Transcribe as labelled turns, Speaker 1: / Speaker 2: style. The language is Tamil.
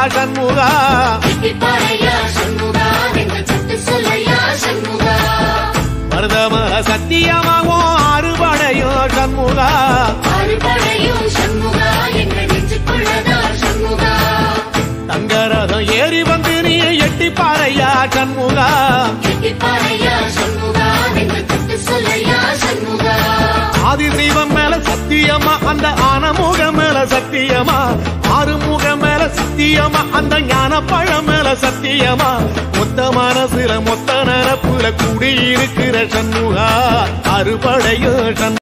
Speaker 1: சண்முகா மருதமர சத்தியமாகும் அறுபடையும் சண்முகா தங்கரதம் ஏறி வந்து நீ எட்டி பாறையா சண்முகா ஆதி தெய்வம் மேல சத்தியமா அந்த ஆனமுகம் மேல சத்தியமா ஆறுமுகம் மேல சத்தியமா அந்த ஞான பழம் மேல சத்தியமா மொத்த மனசுல மொத்த நரப்புல கூடி இருக்கிற சண்முகா அறுபடையும்